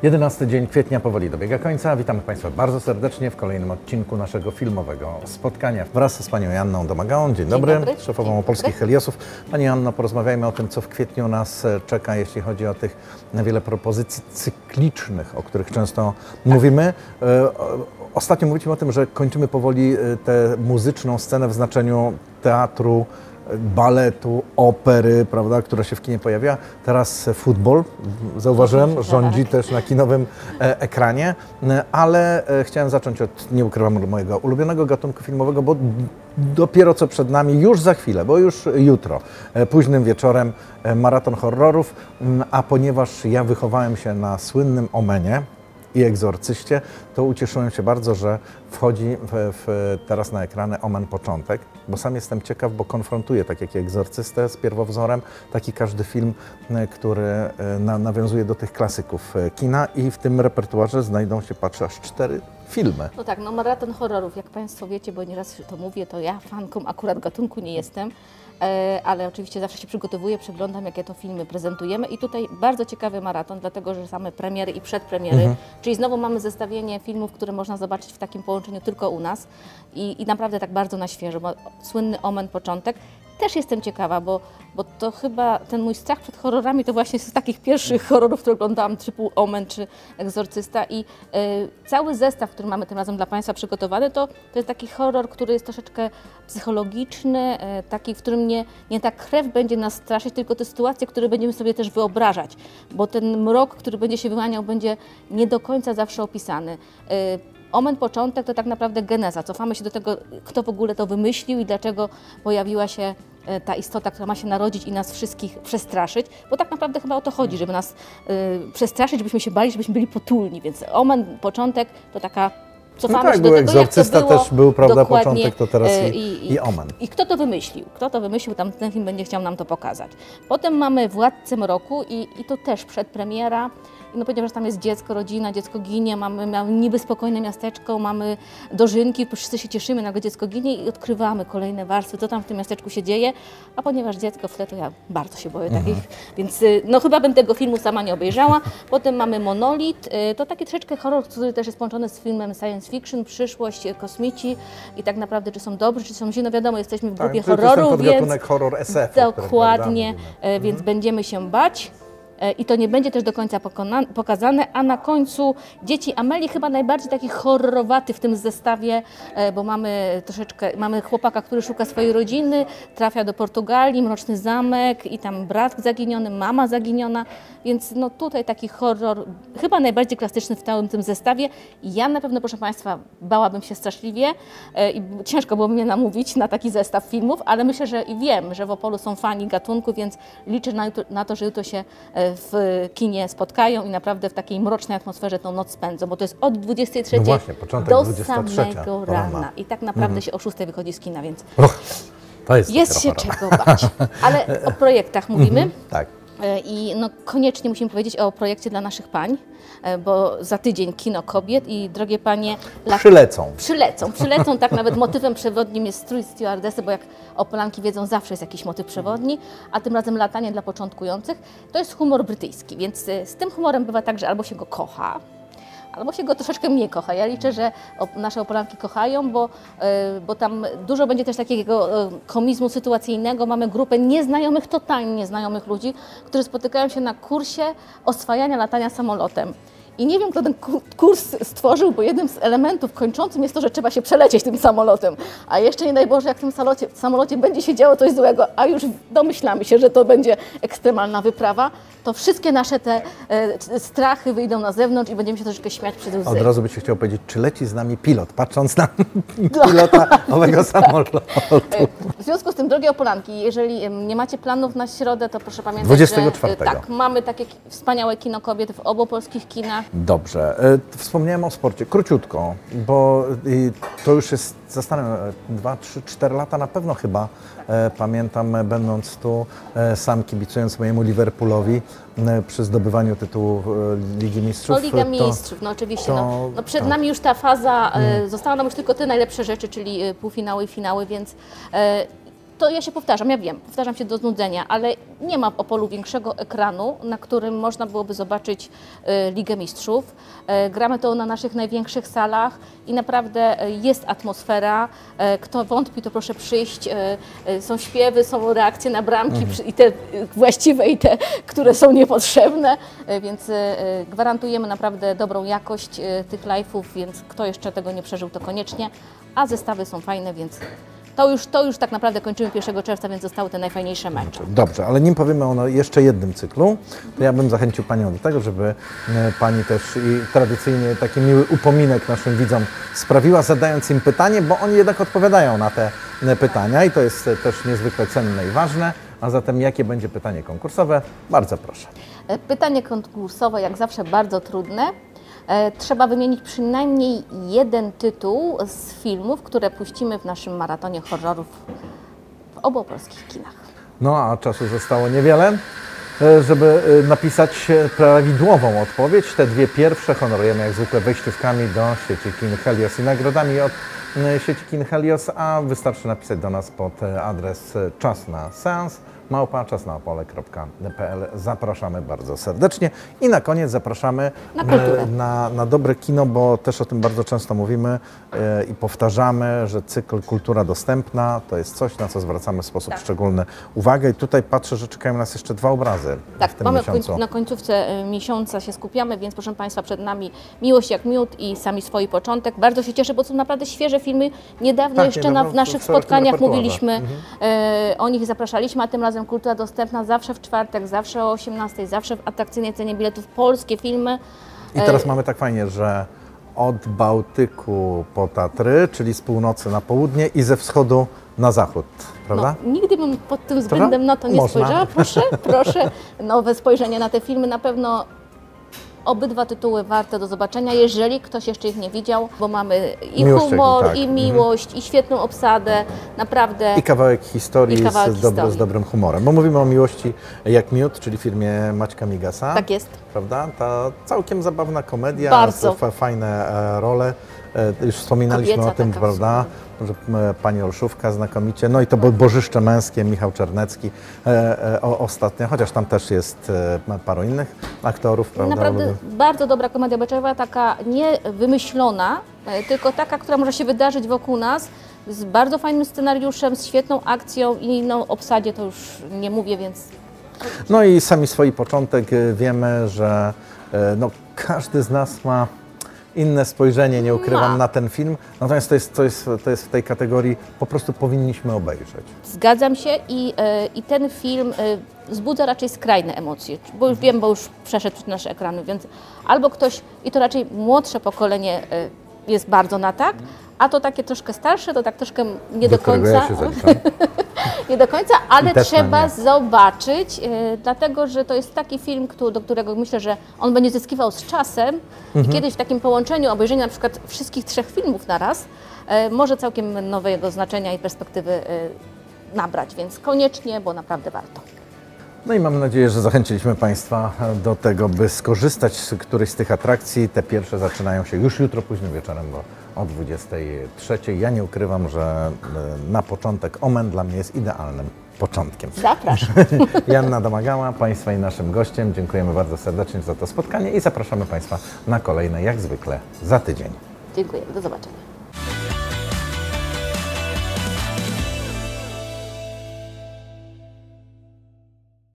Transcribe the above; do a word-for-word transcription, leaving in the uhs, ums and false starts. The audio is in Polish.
jedenasty dzień kwietnia powoli dobiega końca. Witamy Państwa bardzo serdecznie w kolejnym odcinku naszego filmowego spotkania wraz z Panią Joanną Domagałą. Dzień dobry, Dzień dobry. szefową Dzień Opolskich dobry. Heliosów. Pani Joanno, porozmawiajmy o tym, co w kwietniu nas czeka, jeśli chodzi o tych wiele propozycji cyklicznych, o których często mówimy. Ostatnio mówiliśmy o tym, że kończymy powoli tę muzyczną scenę w znaczeniu teatru, baletu, opery, prawda, która się w kinie pojawia. Teraz futbol, zauważyłem, rządzi też na kinowym e, ekranie, ale e, chciałem zacząć od, nie ukrywam, mojego ulubionego gatunku filmowego, bo dopiero co przed nami, już za chwilę, bo już jutro, e, późnym wieczorem, e, maraton horrorów, a ponieważ ja wychowałem się na słynnym Omenie i Egzorcyście, to ucieszyłem się bardzo, że wchodzi w, w, teraz na ekrany Omen Początek, bo sam jestem ciekaw, bo konfrontuję, tak jak i Egzorcystę z pierwowzorem, taki każdy film, który na, nawiązuje do tych klasyków kina i w tym repertuarze znajdą się, patrzę, aż cztery filmy. No tak, no maraton horrorów, jak Państwo wiecie, bo nieraz to mówię, to ja fanką akurat gatunku nie jestem, e, ale oczywiście zawsze się przygotowuję, przeglądam, jakie to filmy prezentujemy i tutaj bardzo ciekawy maraton, dlatego że same premiery i przedpremiery, mhm. czyli znowu mamy zestawienie filmów, które można zobaczyć w takim połączeniu tylko u nas i, i naprawdę tak bardzo na świeżo, bo słynny Omen Początek. Też jestem ciekawa, bo, bo to chyba ten mój strach przed horrorami to właśnie z takich pierwszych horrorów, które oglądałam, typu Omen czy Egzorcysta i y, cały zestaw, który mamy tym razem dla Państwa przygotowany, to, to jest taki horror, który jest troszeczkę psychologiczny, y, taki, w którym nie, nie ta krew będzie nas straszyć, tylko te sytuacje, które będziemy sobie też wyobrażać, bo ten mrok, który będzie się wyłaniał, będzie nie do końca zawsze opisany. Y, Omen Początek to tak naprawdę geneza. Cofamy się do tego, kto w ogóle to wymyślił i dlaczego pojawiła się ta istota, która ma się narodzić i nas wszystkich przestraszyć, bo tak naprawdę chyba o to chodzi, żeby nas y, przestraszyć, żebyśmy się bali, żebyśmy byli potulni, więc Omen Początek to taka cofamy no tak, się do tego, Egzorcysta jak to było, też był, prawda, dokładnie, początek, to teraz i, i, i Omen. I kto to wymyślił? Kto to wymyślił? Tam ten film będzie chciał nam to pokazać. Potem mamy Władcę Mroku i, i to też przedpremiera. No powiedział, że tam jest dziecko, rodzina, dziecko ginie, mamy, mamy niby spokojne miasteczko, mamy dożynki, wszyscy się cieszymy, nagle dziecko ginie i odkrywamy kolejne warstwy, co tam w tym miasteczku się dzieje, a ponieważ dziecko w tle, to ja bardzo się boję mhm. takich, więc no chyba bym tego filmu sama nie obejrzała. Potem mamy Monolit, to taki troszeczkę horror, który też jest połączony z filmem science fiction, przyszłość, kosmici i tak naprawdę czy są dobrzy, czy są źli, no wiadomo, jesteśmy w grupie tak, horroru, więc horror S F, dokładnie, którym, więc mhm. będziemy się bać. I to nie będzie też do końca pokazane, a na końcu Dzieci Amelii chyba najbardziej taki horrorowaty w tym zestawie, bo mamy troszeczkę, mamy chłopaka, który szuka swojej rodziny, trafia do Portugalii, mroczny zamek i tam brat zaginiony, mama zaginiona, więc no tutaj taki horror chyba najbardziej klasyczny w całym tym zestawie. Ja na pewno, proszę Państwa, bałabym się straszliwie i ciężko byłoby mnie namówić na taki zestaw filmów, ale myślę, że i wiem, że w Opolu są fani gatunku, więc liczę na, na to, że jutro się w kinie spotkają i naprawdę w takiej mrocznej atmosferze tą noc spędzą, bo to jest od dwudziestej trzeciej no właśnie, początek do dwudziestej trzeciej samego rana i tak naprawdę mhm. się o szóstej wychodzi z kina, więc Och, to jest, jest się czego bać. Ale o projektach mówimy. Mhm, tak. I no, koniecznie musimy powiedzieć o projekcie dla naszych pań, bo za tydzień Kino Kobiet i drogie panie... Przylecą. Przylecą, przylecą, tak nawet motywem przewodnim jest strój stewardesy, bo jak Opolanki wiedzą, zawsze jest jakiś motyw przewodni, a tym razem latanie dla początkujących. To jest humor brytyjski, więc z tym humorem bywa tak, że albo się go kocha, albo się go troszeczkę mniej kocha. Ja liczę, że nasze Opolanki kochają, bo, bo tam dużo będzie też takiego komizmu sytuacyjnego. Mamy grupę nieznajomych, totalnie nieznajomych ludzi, którzy spotykają się na kursie oswajania latania samolotem. I nie wiem, kto ten kurs stworzył, bo jednym z elementów kończącym jest to, że trzeba się przelecieć tym samolotem. A jeszcze nie daj Boże, jak w tym samolocie, w samolocie będzie się działo coś złego, a już domyślamy się, że to będzie ekstremalna wyprawa, to wszystkie nasze te e, strachy wyjdą na zewnątrz i będziemy się troszeczkę śmiać przez łzy. Od razu by się chciał powiedzieć, czy leci z nami pilot, patrząc na pilota owego samolotu. W związku z tym, drogie Opolanki, jeżeli nie macie planów na środę, to proszę pamiętać, dwudziestego czwartego. że tak, mamy takie wspaniałe Kino Kobiet w obu polskich kinach. Dobrze. Wspomniałem o sporcie. Króciutko, bo to już jest, zastanawiam się, dwa, trzy, cztery lata na pewno chyba, pamiętam, będąc tu, sam kibicując mojemu Liverpoolowi przy zdobywaniu tytułu Ligi Mistrzów. No Liga Mistrzów, no oczywiście. To, no, no przed tak. nami już ta faza, hmm. zostały nam już tylko te najlepsze rzeczy, czyli półfinały i finały, więc To ja się powtarzam, ja wiem, powtarzam się do znudzenia, ale nie ma w Opolu większego ekranu, na którym można byłoby zobaczyć y, Ligę Mistrzów. Y, gramy to na naszych największych salach i naprawdę y, jest atmosfera. Y, kto wątpi, to proszę przyjść. Y, y, są śpiewy, są reakcje na bramki mhm. i te y, właściwe i te, które są niepotrzebne, y, więc y, gwarantujemy naprawdę dobrą jakość y, tych live'ów, więc kto jeszcze tego nie przeżył, to koniecznie. A zestawy są fajne, więc To już, to już tak naprawdę kończymy pierwszego czerwca, więc zostały te najfajniejsze mecze. Dobrze, ale nim powiemy o jeszcze jednym cyklu, to ja bym zachęcił Panią do tego, żeby Pani też i tradycyjnie taki miły upominek naszym widzom sprawiła, zadając im pytanie, bo oni jednak odpowiadają na te pytania i to jest też niezwykle cenne i ważne. A zatem jakie będzie pytanie konkursowe? Bardzo proszę. Pytanie konkursowe jak zawsze bardzo trudne. Trzeba wymienić przynajmniej jeden tytuł z filmów, które puścimy w naszym maratonie horrorów w obu polskich kinach. No a czasu zostało niewiele, żeby napisać prawidłową odpowiedź. Te dwie pierwsze honorujemy jak zwykle wejściówkami do sieci kin Helios i nagrodami od sieci kin Helios, a wystarczy napisać do nas pod adres czas na seans małpa czas na opole kropka p l. Zapraszamy bardzo serdecznie i na koniec zapraszamy na, kulturę. na, na dobre kino, bo też o tym bardzo często mówimy e, i powtarzamy, że cykl Kultura Dostępna to jest coś, na co zwracamy w sposób tak. szczególny uwagę i tutaj patrzę, że czekają nas jeszcze dwa obrazy tak, w tym mamy miesiącu. Końc na końcówce miesiąca się skupiamy, więc proszę Państwa, przed nami Miłość jak miód i Sami swój początek. Bardzo się cieszę, bo są naprawdę świeże filmy. Niedawno tak, jeszcze niedawno na w naszych spotkaniach mówiliśmy mhm. e, o nich, zapraszaliśmy, a tym razem Kultura Dostępna zawsze w czwartek, zawsze o osiemnastej, zawsze w atrakcyjnej cenie biletów, polskie filmy. I teraz mamy tak fajnie, że od Bałtyku po Tatry, czyli z północy na południe i ze wschodu na zachód, prawda? No, nigdy bym pod tym względem prawda? na to nie Można. spojrzała. Proszę, proszę, nowe spojrzenie na te filmy. Na pewno obydwa tytuły warte do zobaczenia, jeżeli ktoś jeszcze ich nie widział, bo mamy i miłość, humor, tak. i miłość, mhm. i świetną obsadę, naprawdę. I kawałek historii, i kawałek z, historii. Dobro, z dobrym humorem, bo mówimy o Miłości jak miód, czyli firmie Maćka Migasa. Tak jest. Prawda? Ta całkiem zabawna komedia, bardzo. fajne e, role. E, już wspominaliśmy Kobieca o tym, prawda? Że e, pani Olszówka znakomicie, no i to Bożyszcze męskie, Michał Czernecki e, e, o, ostatnio, chociaż tam też jest e, paru innych aktorów, prawda? Naprawdę Lubię. bardzo dobra komedia beczkowa, taka nie wymyślona, e, tylko taka, która może się wydarzyć wokół nas, z bardzo fajnym scenariuszem, z świetną akcją i no, obsadzie to już nie mówię, więc... No i Sami swój początek, wiemy, że e, no, każdy z nas ma inne spojrzenie, nie ukrywam, Ma. na ten film. Natomiast to jest, to, jest, to jest w tej kategorii, po prostu powinniśmy obejrzeć. Zgadzam się i, e, i ten film e, wzbudza raczej skrajne emocje, bo już wiem, bo już przeszedł przez nasze ekrany, więc albo ktoś, i to raczej młodsze pokolenie e, jest bardzo na tak, a to takie troszkę starsze, to tak troszkę nie do, do końca. Ja się nie do końca, ale trzeba zobaczyć, e, dlatego że to jest taki film, który, do którego myślę, że on będzie zyskiwał z czasem mhm. i kiedyś w takim połączeniu obejrzenia na przykład wszystkich trzech filmów na raz e, może całkiem nowego znaczenia i perspektywy e, nabrać, więc koniecznie, bo naprawdę warto. No i mam nadzieję, że zachęciliśmy Państwa do tego, by skorzystać z którejś z tych atrakcji. Te pierwsze zaczynają się już jutro późnym wieczorem, bo o dwudziestej trzeciej. Ja nie ukrywam, że na początek Omen dla mnie jest idealnym początkiem. Zapraszam. Joanna Domagała, Państwa i naszym gościem. Dziękujemy bardzo serdecznie za to spotkanie i zapraszamy Państwa na kolejne, jak zwykle, za tydzień. Dziękuję. Do zobaczenia.